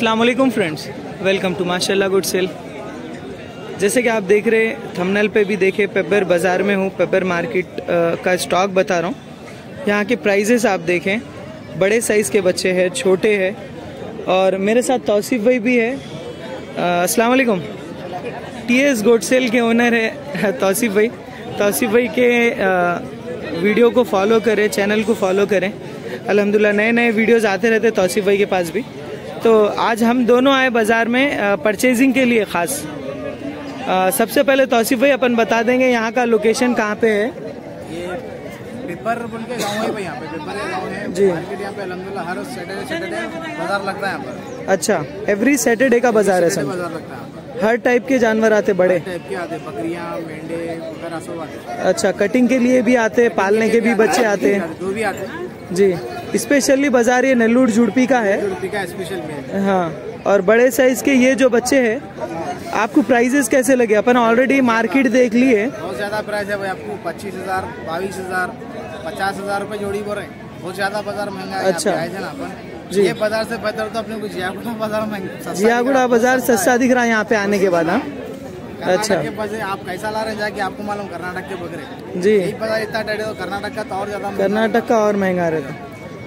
अस्सलाम वालेकुम friends, welcome to Mashallah good sale. जैसे कि आप देख रहे थंबनेल पे भी देखे, पेपर बाज़ार में हूँ, पेपर मार्केट का स्टॉक बता रहा हूँ। यहाँ के प्राइजेस आप देखें, बड़े साइज़ के बच्चे हैं, छोटे हैं। और मेरे साथ तौसीफ भाई भी है। अस्सलाम वालेकुम। टीएस गुड सेल के ओनर है तौसीफ भाई। तौसीफ भाई के वीडियो को फॉलो करें, चैनल को फॉलो करें। अल्हम्दुलिल्लाह नए नए वीडियोस आते रहते तौसीफ भाई के पास भी। तो आज हम दोनों आए बाज़ार में परचेजिंग के लिए ख़ास। सबसे पहले तौसीफ भाई अपन बता देंगे यहाँ का लोकेशन कहाँ पे है। ये पेपर बोल के गाँव है भाई, यहाँ पे पेपर का गाँव है जी। मार्केट यहाँ पे अल्हम्दुलिल्लाह हर सैटरडे बाजार लगता है यहाँ पर। अच्छा, एवरी सैटरडे का बाजार है सब। बाजार लगता है यहाँ पर। हर टाइप के जानवर आते, बड़े टाइप के आते, बकरियाँ, मेंढे वगैरह सब आते हैं। अच्छा, कटिंग के लिए भी आते, पालने के भी बच्चे आते हैं जो भी आते हैं जी। स्पेशली बाजार ये नेल्लूर जुड़पी का है। रुपये का स्पेशल में। हाँ, और बड़े साइज के ये जो बच्चे हैं, आपको प्राइजेस कैसे लगे? अपन ऑलरेडी मार्केट देख लिए। बहुत ज्यादा प्राइस है भाई, आपको 25,000, 22,000, 50,000 रुपए जोड़ी बोल रहे हैं। बहुत ज्यादा बाजार महंगा है। अच्छा। है ना अपन जी। ये बाजार से बेहतर तो अपने को जियागुड़ा बाजार महंगा, जियागुड़ा बाजार सस्ता दिख रहा है यहाँ पे आने के बाद। हाँ, अच्छा। के बजे आप कैसा ला रहे हैं जाके आपको मालूम, कर्नाटक के बकरे जी। यही बाजार इतना डरे तो कर्नाटक का तो और ज्यादा कर्नाटक का और महंगा रहता।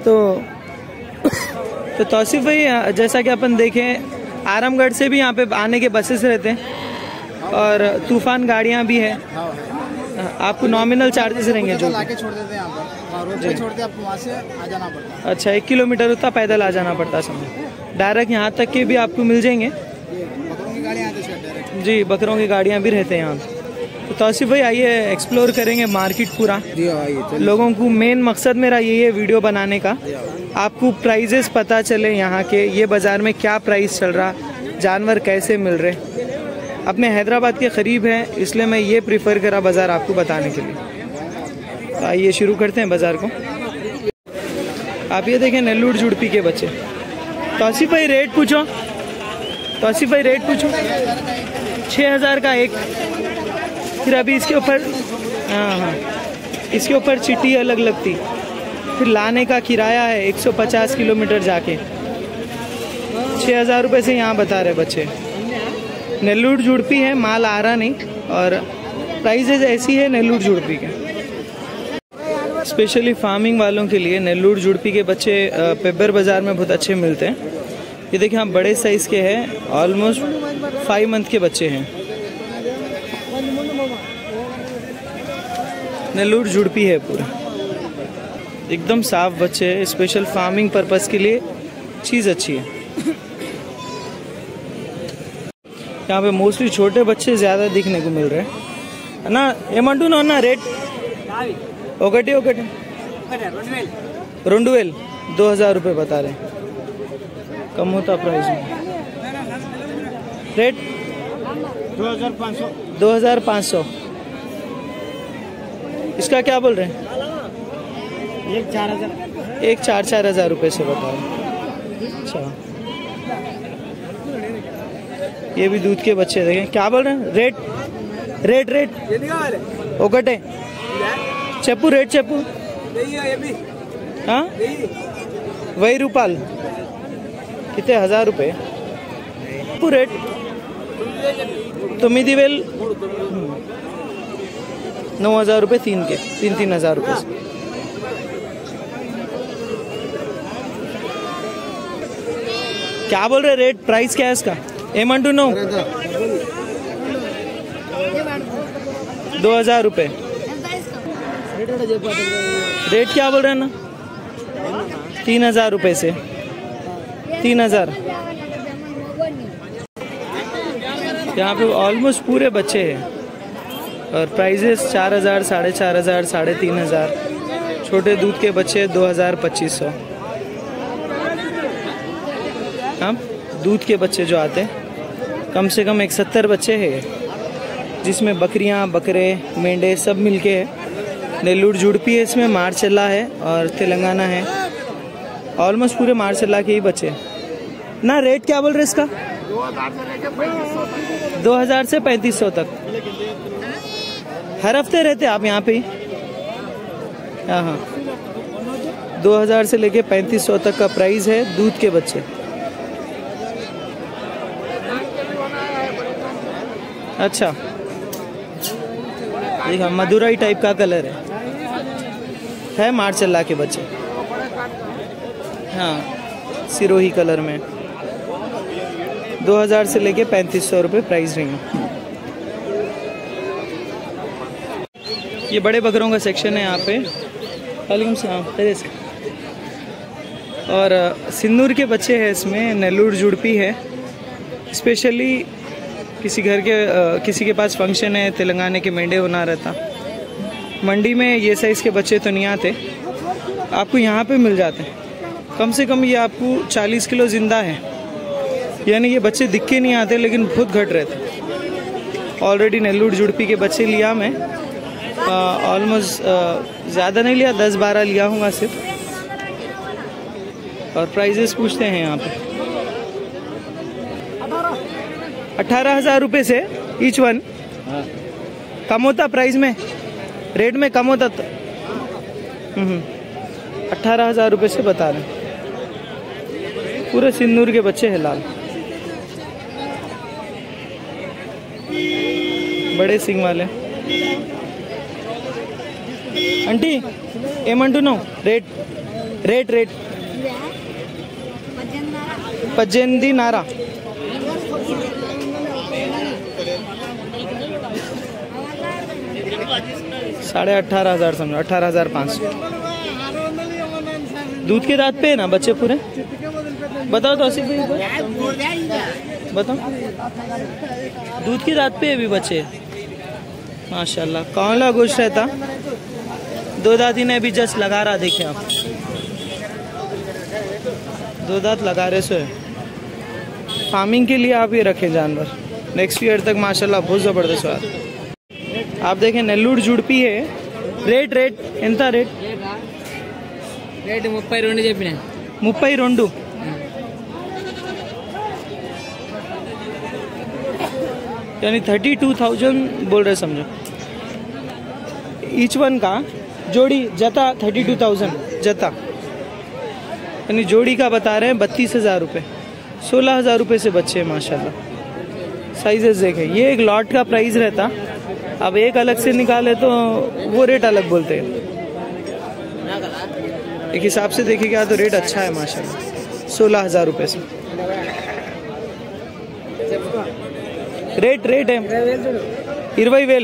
तो तौसीफ भाई, जैसा कि अपन देखें, आरामगढ़ से भी यहाँ पे आने के बसेस रहते हैं और तूफान गाड़ियाँ भी है। आपको नॉमिनल चार्जेस रहेंगे जो लाके छोड़ देते हैं यहाँ पर, रोड पे छोड़ते हैं, आपको वहाँ से आ जाना पड़ता है। अच्छा, 1 किलोमीटर उतना पैदल आ जाना पड़ता समय। डायरेक्ट यहाँ तक के भी आपको मिल जाएंगे। बकरों की गाड़ियाँ आती है डायरेक्ट। जी, बकरों की गाड़ियाँ भी रहते हैं यहाँ। तो तौसीफ भाई आइए, एक्सप्लोर करेंगे मार्केट पूरा। जी आइए। लोगों को मेन मकसद मेरा यही है वीडियो बनाने का, आपको प्राइजेस पता चले यहाँ के, ये बाज़ार में क्या प्राइस चल रहा, जानवर कैसे मिल रहे। अपने हैदराबाद के करीब है, इसलिए मैं ये प्रिफर करा बाज़ार आपको बताने के लिए। तो आइए शुरू करते हैं बाज़ार को। आप ये देखें नेल्लूर जुड़पी के बच्चे। तौसीफ भाई रेट पूछो, तौसीफ भाई रेट पूछो। 6,000 का एक। फिर अभी इसके ऊपर, हाँ, इसके ऊपर चिट्ठी अलग लगती, फिर लाने का किराया है 150 किलोमीटर जाके। 6,000 रुपये से यहाँ बता रहे बच्चे। नेल्लूर जुड़पी है, माल आ रहा नहीं, और प्राइजेज ऐसी है नेल्लूर जुड़पी के। स्पेशली फार्मिंग वालों के लिए नेल्लूर जुड़पी के बच्चे पेपर बाज़ार में बहुत अच्छे मिलते हैं। ये देखिए, यहाँ बड़े साइज़ के हैं, ऑलमोस्ट 5 मंथ के बच्चे हैं। नेल्लूर जुड़पी है पूरा, एकदम साफ बच्चे हैं। स्पेशल फार्मिंग पर्पस के लिए चीज़ अच्छी है। यहाँ पे मोस्टली छोटे बच्चे ज़्यादा दिखने को मिल रहे हैं ना। एमंटू ना रेट ओकटे रोंडुवेल 2,000 रुपये बता रहे हैं, कम होता प्राइस में। रेट 2,500। इसका क्या बोल रहे हैं? एक 4,000 रुपये से बता रहे। अच्छा, ये भी दूध के बच्चे देखें, क्या बोल रहे हैं? रेट ओकटे चप्पू, रेट चप्पू, हाँ वही रूपाल कितने 1,000 रुपये रेट। तुम्हें वेल 9,000 रुपये 3 के, 3,000 रुपये से। क्या बोल रहे रेट? प्राइस क्या है इसका? एमंटू नो 2,000 रुपये। रेट क्या बोल रहे हैं ना? 3,000 रुपये से 3,000। यहाँ पे ऑलमोस्ट पूरे बच्चे हैं और प्राइजेस 4,000, 4,500, 3,500। छोटे दूध के बच्चे 2,000-2,500। अब दूध के बच्चे जो आते हैं, कम से कम 70 बच्चे हैं, जिसमें बकरियां, बकरे, मेंढे सब मिलके है। नेल्लूर जुड़पी है, इसमें मारचल्ला है और तेलंगाना है। ऑलमोस्ट पूरे मारचल्ला के ही बच्चे ना। रेट क्या बोल रहे इसका? 2,000 से 3,500 तक। हर हफ्ते रहते आप यहाँ पे ही? हाँ, 2000 से लेके 3500 तक का प्राइस है दूध के बच्चे। अच्छा, देखा मदुराई टाइप का कलर है मार्शल्ला के बच्चे। हाँ, सिरोही कलर में 2000 से लेके 3500 रुपये प्राइस रहेंगे। ये बड़े बकरों का सेक्शन है यहाँ पे। वालेकुम सलाम। और सिंदूर के बच्चे हैं इसमें, नेल्लूर जुड़पी है। स्पेशली किसी घर के किसी के पास फंक्शन है, तेलंगाना के मेंढे होना रहता, मंडी में ये साइज़ के बच्चे तो नहीं आते, आपको यहाँ पे मिल जाते हैं। कम से कम ये आपको 40 किलो ज़िंदा है, यानी ये बच्चे दिख के नहीं आते लेकिन बहुत घट रहते। ऑलरेडी नेल्लूर जुड़पी के बच्चे लिया मैं, ऑलमोस्ट ज़्यादा नहीं लिया, 10-12 लिया हूँ सिर्फ। और प्राइजेस पूछते हैं यहाँ पे। 18,000 रुपये से ईच वन। कम होता प्राइस में, रेट में कम होता तो 18,000 रुपये से बता रहे हैं। पूरे सिंदूर के बच्चे हैं लाल, बड़े सिंग वाले। आंटी ఏమంటున్నావు? రేట్ రేట్ రేట్ 18,500 18,500 समझो, 18,500। दूध के दांत पे है ना बच्चे पूरे? बताओ तो आसिफ भाई, बताओ। दूध के दांत पे है भी बच्चे, माशाल्लाह। कौनला गोश्त रहता, 2 दांत ही ने अभी जस्ट लगा रहा, देखिए आप, 2 दांत लगा रहे सो है। फार्मिंग के लिए आप ये रखें जानवर, नेक्स्ट ईयर तक माशाल्लाह बहुत ज़बरदस्त हुआ। आप देखें नेल्लूर जुड़पी है। रेट ఎంత రేట్? రేట్ 32 చెప్పిన। 32 यानी 32,000 बोल रहे समझो। ईच वन का जोड़ी जता 32,000 जता, यानी जोड़ी का बता रहे हैं 32,000 रुपये। 16,000 रुपये से बच्चे हैं माशाल्लाह। साइजेस देखें, ये एक लॉट का प्राइस रहता, अब एक अलग से निकाले तो वो रेट अलग बोलते हैं। एक हिसाब से देखेगा तो रेट अच्छा है माशाल्लाह। 16,000 रुपये से रेट है। 20,000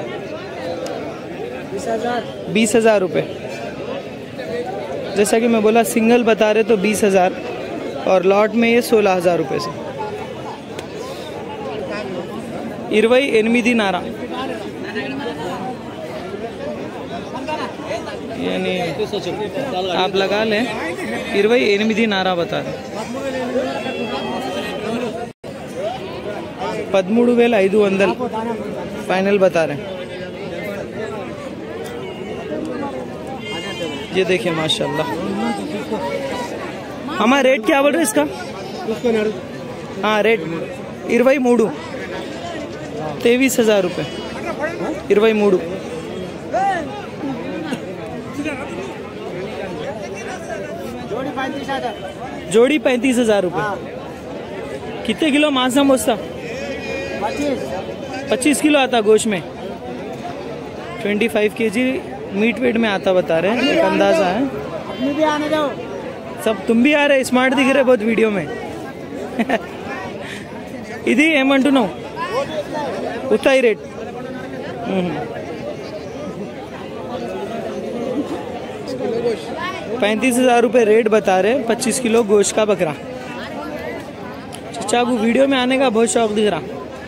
20,000 रुपये। जैसा कि मैं बोला सिंगल बता रहे तो 20,000 और लॉट में ये 16,000 रुपये से। 28,500 यानी आप लगा लें 28,500 बता रहे। 13,500 फाइनल बता रहे हैं। ये देखिए माशाल्लाह। हमारा रेट क्या बोल रहे इसका? हाँ रेट 23 23,000 रुपये। 23 जोड़ी 35,000 रुपये। कितने किलो मांस हम मोस्ता? 25 किलो आता गोश्त में। 25 kg मीट वेट में आता बता रहे हैं, एक अंदाजा है। भी आने जाओ सब तुम भी आ रहे, स्मार्ट दिख रहे बहुत वीडियो में। इधी ఏమంటున్నావు? उतना ही रेट। 35,000 रुपये रेट बता रहे। 25 किलो गोश्त का बकरा। चचा को वीडियो में आने का बहुत शौक दिख रहा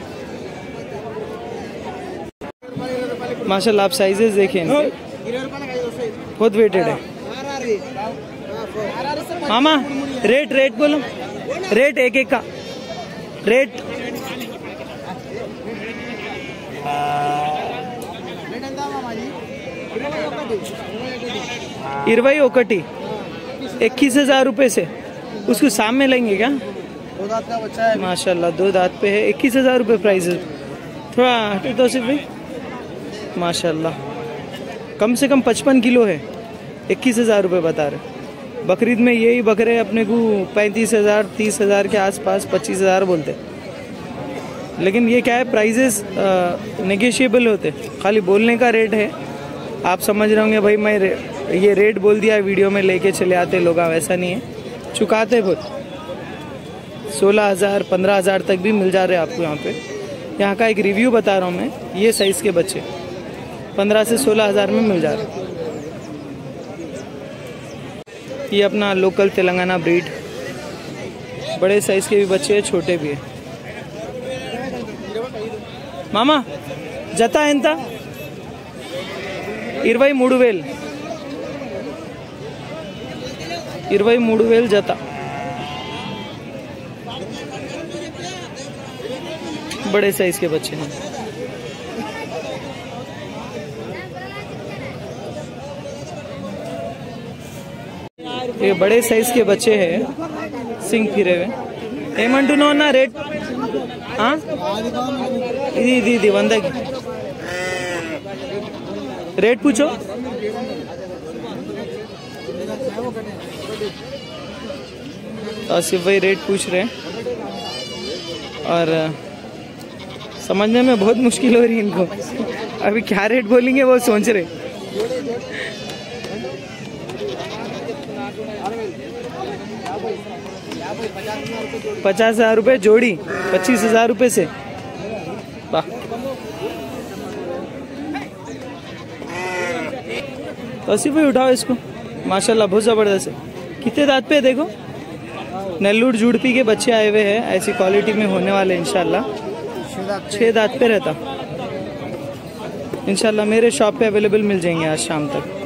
माशाल्लाह। आप साइजेस देखें, बहुत वेटेड है। मामा रेट बोलो, रेट एक का रेट 21,000 रुपये से। उसको सामने लेंगे क्या? 2 दांत का बच्चा है माशाल्लाह, 2 दांत पे है। 21,000 रुपये प्राइस है। थोड़ा हटे तो सिर्फ भाई माशाल्लाह, कम से कम 55 किलो है। 21,000 रुपये बता रहे। बकरीद में यही बकरे अपने को 35,000 30,000 के आसपास, 25,000 बोलते। लेकिन ये क्या है, प्राइजेस नेगोशिएबल होते, खाली बोलने का रेट है। आप समझ रहे होंगे भाई मैं ये रेट बोल दिया वीडियो में लेके चले आते लोग, वैसा नहीं है, चुकाते बहुत। 16,000 15,000 तक भी मिल जा रहे हैं आपको यहाँ पे। यहाँ का एक रिव्यू बता रहा हूँ मैं, ये साइज़ के बच्चे 15 से 16,000 में मिल जा रहे हैं। ये अपना लोकल तेलंगाना ब्रीड, बड़े साइज़ के भी बच्चे हैं, छोटे भी हैं। मामा जता ఎంత 23,000 23,000 जता, बड़े साइज के बच्चे हैं। ये बड़े साइज के बच्चे हैं, सिंग फिरे हुए। ఏమంటున్నావు అన్న రేట్? ఇది 100కి रेट पूछो। आसिफ भाई रेट पूछ रहे हैं और समझने में बहुत मुश्किल हो रही है इनको, अभी क्या रेट बोलेंगे वो सोच रहे। ₹50,000 जोड़ी, 25,000 रुपये से। वाह, तो आसिफ भाई उठाओ इसको, माशाल्लाह बहुत ज़बरदस्त है। कितने दांत पे है देखो, नेल्लूर जुड़पी के बच्चे आए हुए हैं, ऐसी क्वालिटी में होने वाले इंशाल्लाह। 6 दांत पे रहता, इंशाल्लाह मेरे शॉप पे अवेलेबल मिल जाएंगे आज शाम तक।